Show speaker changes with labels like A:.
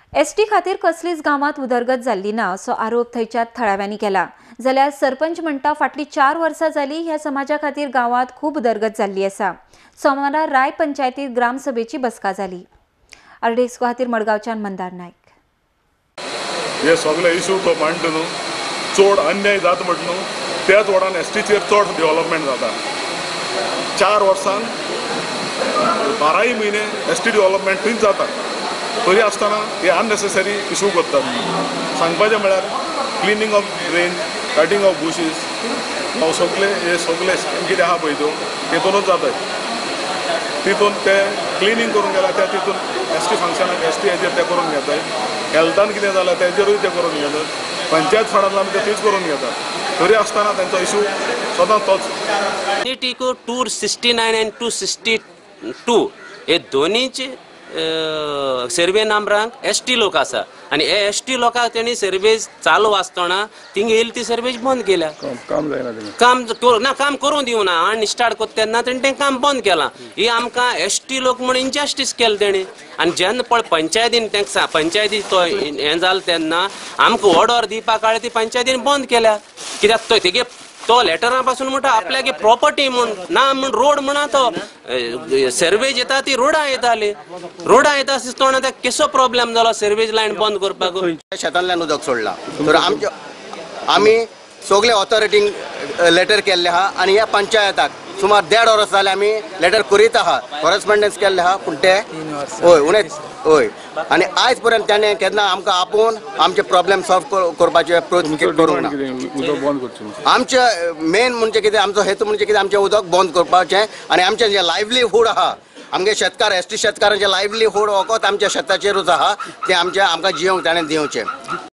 A: ST खातीर कसलीच गावात उदरगत जाल्ली ना असो आरोप थंयच्या थळाव्यांनी केला। जाल्यार सरपंच म्हणटा फाटली 4 वर्सां जाली ह्या समाजा खातीर गावात खूब उदरगत जाल्ली आसा। सोमारा राय पंचायतीत ग्रामसभेची बसका जाली। आरडीएक्स खातीर मडगांवच्यान मंदार नायक।
B: हे सगळे इश्यू तो मांडटा न्हू, चड अन्याय जाता म्हट न्हू, त्याच वडान एसटीचेर चड डेव्हलपमेंट जाता। 4 वर्सान 12 म्हयने एसटी डेव्हलपमेंट थंयच जाता, तरी आसतना हे अननेसेसरी इश्यू करतात। सांगपाचें म्हळ्यार cleaning of drain, cutting of bushes, हे सगळे स्कीम कितें आहा पळय त्यो तितूनच जातात। तितून ते क्लिनिंग करून गेल्या त्या तितून एसटी फंक्शनाक एसटी हेजेर ते करून घेतात। हेल्थान कितें जाल्यार तेजेरूय ते करून घेतात। पंचायत फंडांतल्यान ते तीच करून घेतात, तरी आसतना तांचो इश्यू सदांच तोच।
C: टिको 269 आणि 262 हे दोनीचे सर्वे नंबरांक एसटी लोक आसा आणि हे एसटी लोकांक तेणी सर्वेज चालू आसतना थिंग येयली ती सर्वेज बंद केल्या।
B: काम जायना,
C: काम करूं दिवना आणि स्टार्ट करता तेन्ना तेणें काम बंद केलां। ही आमकां एसटी लोक म्हणून इनजस्टीस केलें तेणी। आनी जेन्ना पळय पंचायतीन तांकां पंचायती तो हें जालें तेन्ना आमकां ऑर्डर दिवपा काळार ती पंचायतीन बंद केल्या। कित्याक तो तेगे तो लेटरा पासून म्हणटा आपल्यागे प्रॉपर्टी म्हूण ना म्हूण रोड म्हणा तो सर्वेज येता ती रोडा येताली। रोडा येता आसतना त्या केसो प्रॉब्लेम जालो सर्वेज लायन बंद करपाक।
D: शेतांतल्यान उदक सोडलां तर आमी सगळे ऑथॉरिटींक लेटर केल्ले आहा आणि ह्या पंचायताक सुमार 1.5 वर्स जाले आमी लेटर करीत आहा, कॉरेस्पॉन्डन्स केल्ले आहा, पूण ते हय आणि आयज पर्यंत ताणें केन्ना आमकां आपोवन आमचे प्रॉब्लेम सॉल्व करपाचे प्रयत्न करूंक ना। आमचे मेन म्हणजे कितें, आमचो हेतू म्हणजे कितें, आमचें उदक बंद करपाचें आणि आमचें जें लायव्हलीहूड आहा, आमगे शेतकार एसटी शेतकारांचें लायव्हलीहूड वखद आमच्या शेताचेरूच आहा, तें आमकां जियोंक ताणें दिवचें।